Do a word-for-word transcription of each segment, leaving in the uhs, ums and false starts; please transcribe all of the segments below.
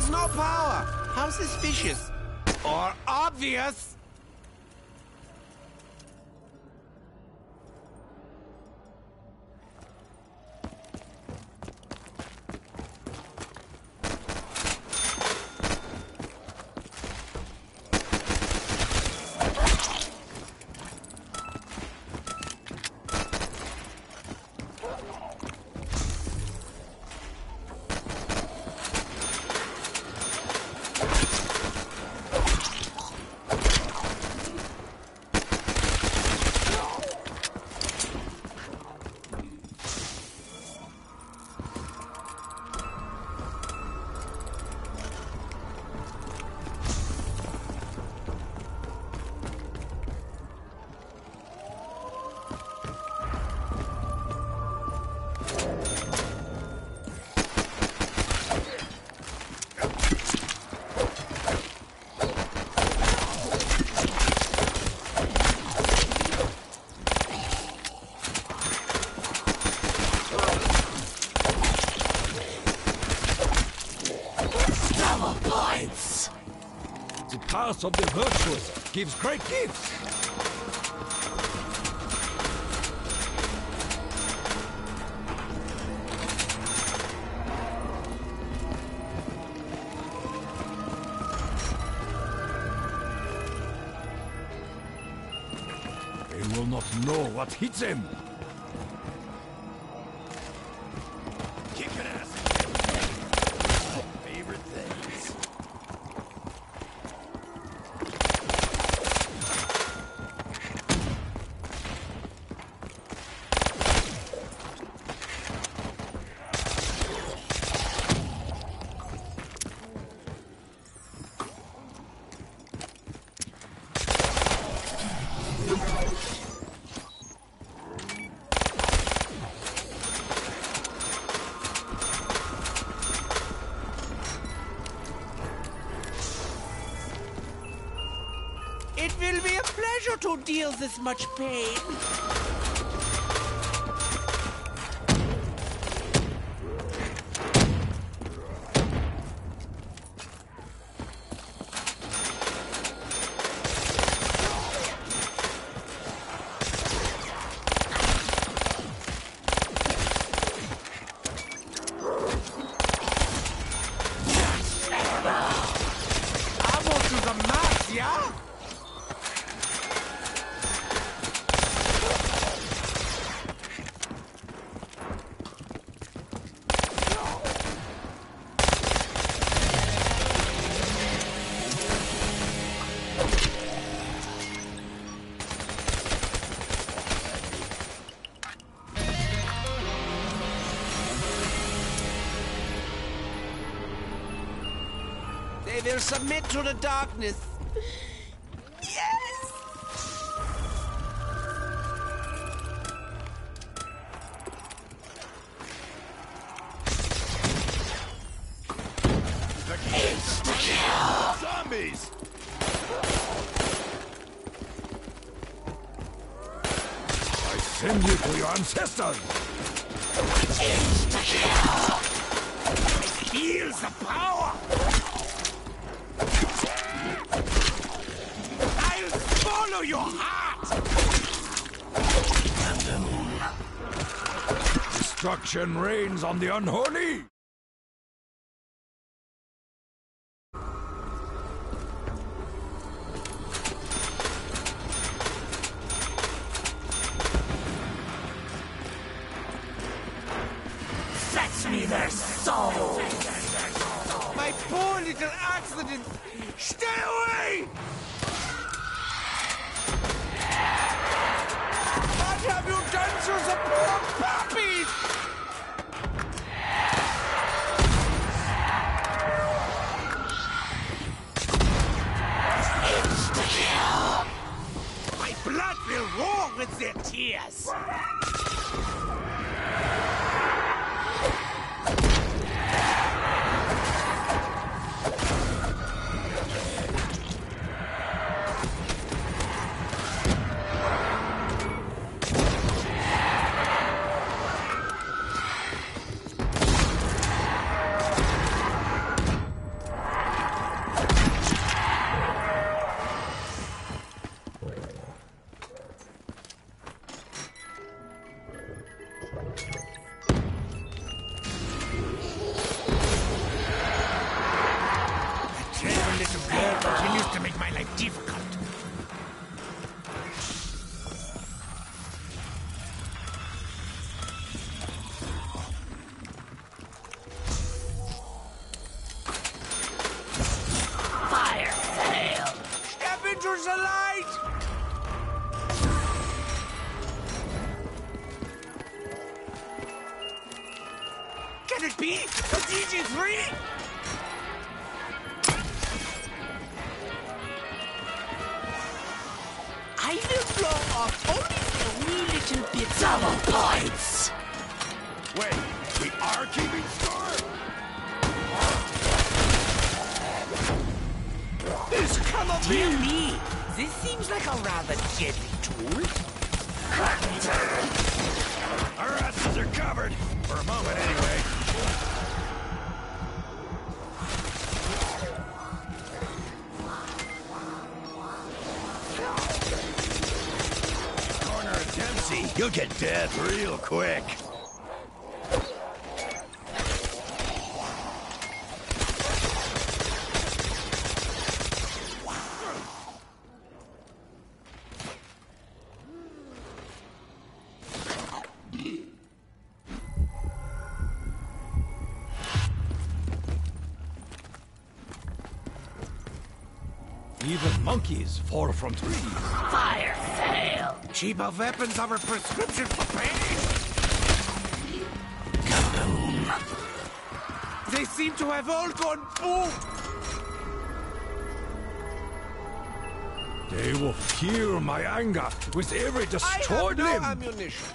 has no power. How suspicious. Or obvious. Of the virtuous gives great gifts. They will not know what hits them. Kicking ass. Favorite things. It will be a pleasure to deal this much pain. Ammo to the max, yeah? They will submit to the darkness. Yes! Insta-kill! Zombies! I send you to your ancestors! Insta-kill! It feels the power! I'll swallow your heart! And the moon. Destruction reigns on the unholy! Fetch me their soul! My poor little accident! Stay away! What have you done to the poor puppies? Insta-kill! My blood will roar with their tears! P? A D G three? I will blow off only a wee little bit. Double points! Wait, we are keeping score? This cannot be me. This seems like a rather deadly tool. Our asses are covered. For a moment, anyway. Corner of Dempsey, you'll get death real quick. Even monkeys fall from trees. Fire sale. Cheaper weapons are a prescription for pain. Kaboom. They seem to have all gone boom. They will fear my anger with every I destroyed have no limb. ammunition.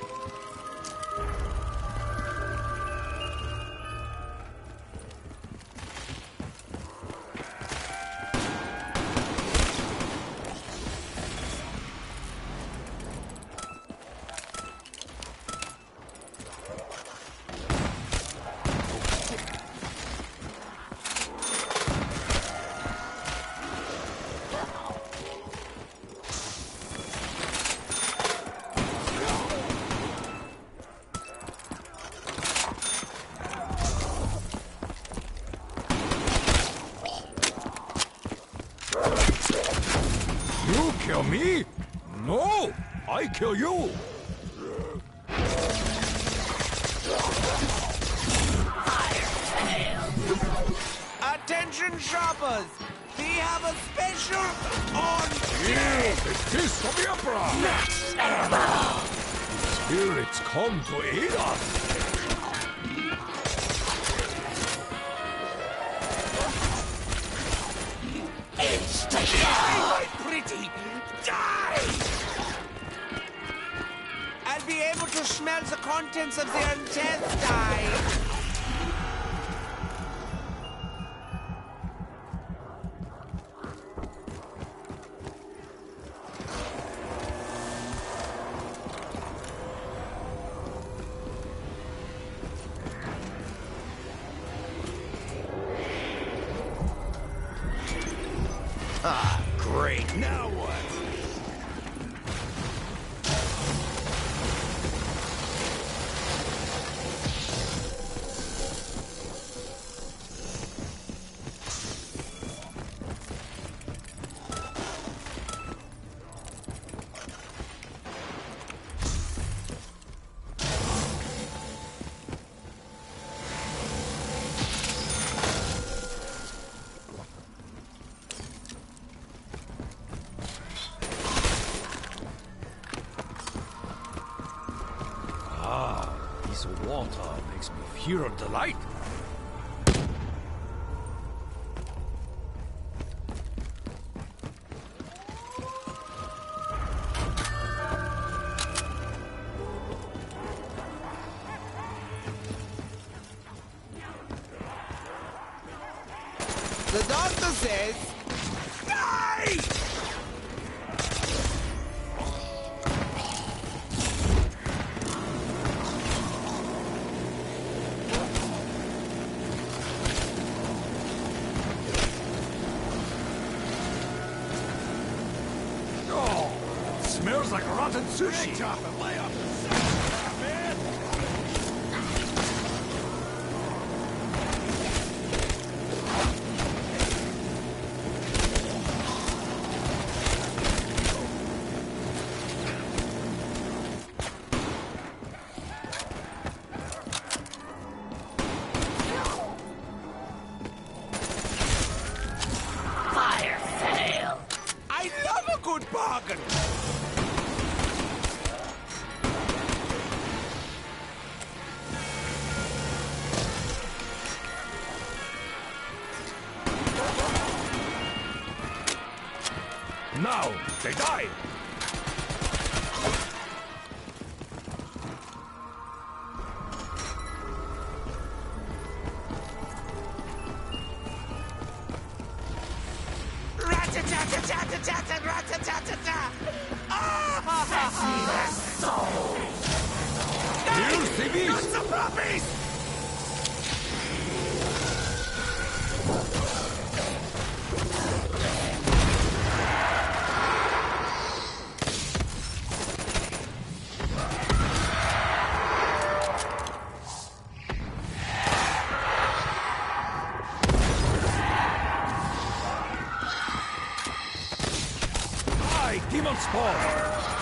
You kill me? No, I kill you. Attention shoppers! We have a special on Here, the kiss of the emperor. Max ammo! Spirits come to aid us. Die, my pretty! Die! I'll be able to smell the contents of their intestine. Ah, great. Now what? This water makes me pure delight. The doctor says, die! Smells like rotten sushi. Chop and lay off the side, man. Fire sale! I love a good bargain! They died! Rat-a-tat-a-tat-a-tat-a, rat-a-tat-a-tat! Ah! Fetch me their soul! You see me? Not some puppies! Demon spawn!